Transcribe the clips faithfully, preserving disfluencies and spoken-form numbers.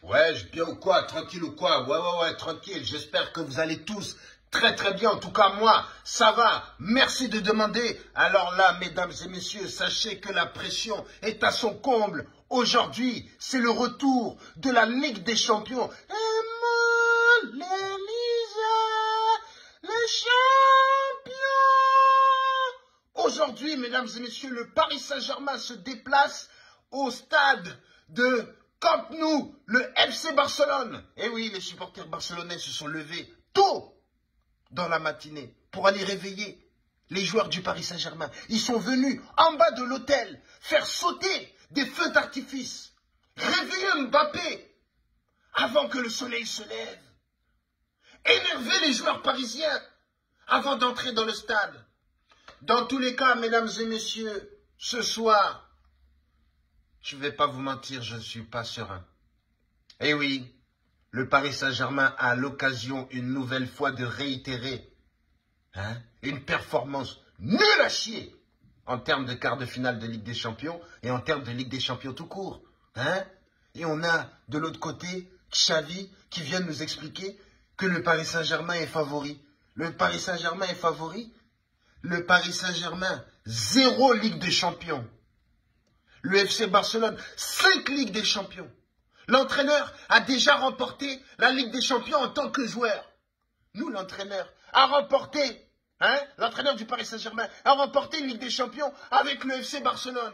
Ouais, je bien ou quoi? Tranquille ou quoi? Ouais, ouais, ouais, tranquille. J'espère que vous allez tous très, très bien. En tout cas, moi, ça va. Merci de demander. Alors là, mesdames et messieurs, sachez que la pression est à son comble. Aujourd'hui, c'est le retour de la Ligue des Champions. Et moi, l'Élysée, les champions. Aujourd'hui, mesdames et messieurs, le Paris Saint-Germain se déplace au stade de Camp Nou, le F C Barcelone. Et oui, les supporters barcelonais se sont levés tôt dans la matinée pour aller réveiller les joueurs du Paris Saint-Germain. Ils sont venus en bas de l'hôtel faire sauter des feux d'artifice, réveiller Mbappé avant que le soleil se lève, énerver les joueurs parisiens avant d'entrer dans le stade. Dans tous les cas, mesdames et messieurs, ce soir, je ne vais pas vous mentir, je ne suis pas serein. Eh oui, le Paris Saint-Germain a l'occasion une nouvelle fois de réitérer hein, une performance nulle à chier en termes de quart de finale de Ligue des Champions et en termes de Ligue des Champions tout court. Hein. Et on a de l'autre côté Xavi qui vient nous expliquer que le Paris Saint-Germain est favori. Le Paris Saint-Germain est favori. Le Paris Saint-Germain, zéro Ligue des Champions. Le F C Barcelone, cinq Ligues des Champions. L'entraîneur a déjà remporté la Ligue des Champions en tant que joueur. Nous, l'entraîneur, a remporté, hein, l'entraîneur du Paris Saint-Germain, a remporté une Ligue des Champions avec le F C Barcelone.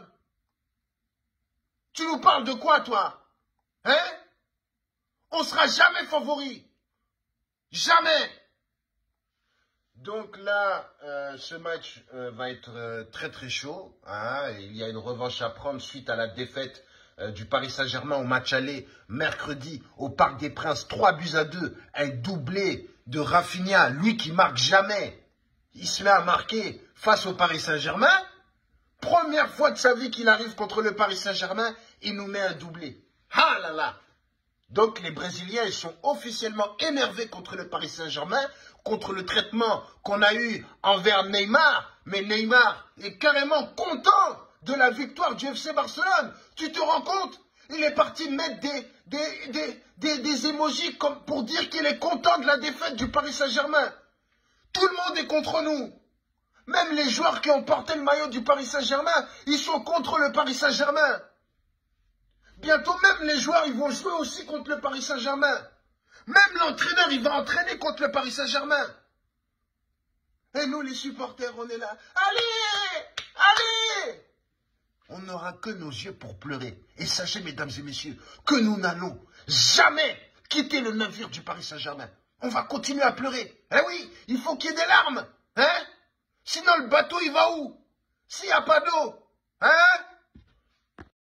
Tu nous parles de quoi, toi? Hein? On sera jamais favori. Jamais. Donc là, euh, ce match euh, va être euh, très très chaud. Hein. Il y a une revanche à prendre suite à la défaite euh, du Paris Saint-Germain au match aller mercredi au Parc des Princes. trois buts à deux, un doublé de Rafinha, lui qui marque jamais. Il se met à marquer face au Paris Saint-Germain. Première fois de sa vie qu'il arrive contre le Paris Saint-Germain, il nous met un doublé. Ah là là! Donc les Brésiliens, ils sont officiellement énervés contre le Paris Saint-Germain, contre le traitement qu'on a eu envers Neymar. Mais Neymar est carrément content de la victoire du F C Barcelone. Tu te rends compte? Il est parti mettre des, des, des, des, des émojis comme pour dire qu'il est content de la défaite du Paris Saint-Germain. Tout le monde est contre nous. Même les joueurs qui ont porté le maillot du Paris Saint-Germain, ils sont contre le Paris Saint-Germain. Bientôt même les joueurs, ils vont jouer aussi contre le Paris Saint-Germain. Même l'entraîneur, il va entraîner contre le Paris Saint-Germain. Et nous, les supporters, on est là. Allez! Allez! On n'aura que nos yeux pour pleurer. Et sachez, mesdames et messieurs, que nous n'allons jamais quitter le navire du Paris Saint-Germain. On va continuer à pleurer. Eh oui, il faut qu'il y ait des larmes. Hein? Sinon, le bateau, il va où? S'il n'y a pas d'eau. Hein?